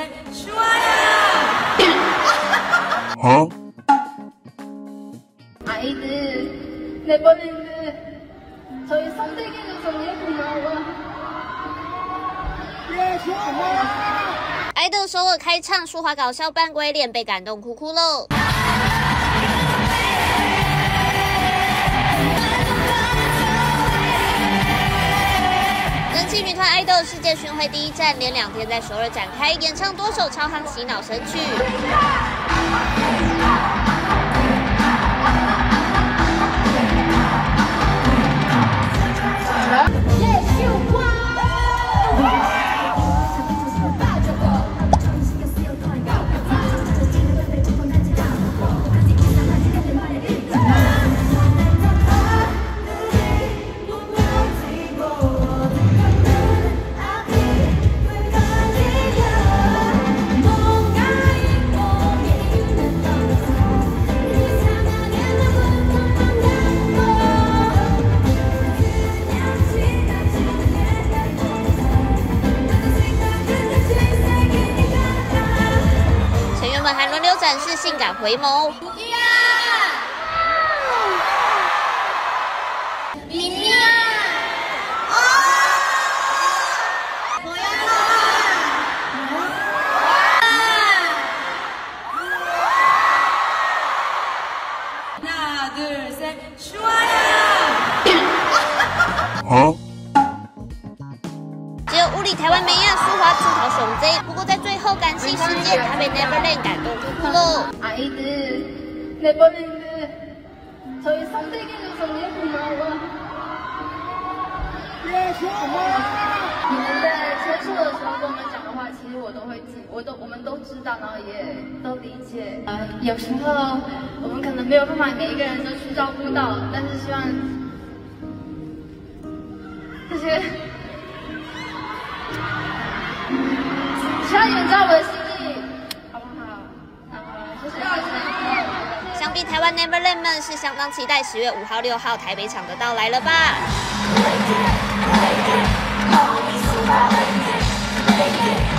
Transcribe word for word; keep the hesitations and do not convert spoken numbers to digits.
좋아요. 어? 아이들, 네버랜드, 저희 선택해줘서 고마워. 네, 고마워. 爱豆首尔开唱，舒华搞笑扮鬼脸，被感动哭哭喽。人气女团爱豆世界巡回第一站，连两天在首尔展开，演唱多首超夯洗脑神曲。还轮流展示性感回眸。 하나, 둘, 셋, 좋아요. 哦？ 只有物理台湾美亚舒华自讨熊贼，不过在最后感性事件，她被 Neverland 感动哭哭喽。 아이들, 네버랜드, 저희 선택해줘서 고마워. 네, 고마워. 你们在签售的时候跟我们讲的话，其实我都会记，我都我们都知道，然后也都理解。呃，有时候我们可能没有办法每一个人都去照顾到，但是希望这些。 希望你们知道我的心意，好不好？然后谢谢大家。 想必台湾 Neverland 们是相当期待十月五号、六号台北场的到来了吧？ 哦？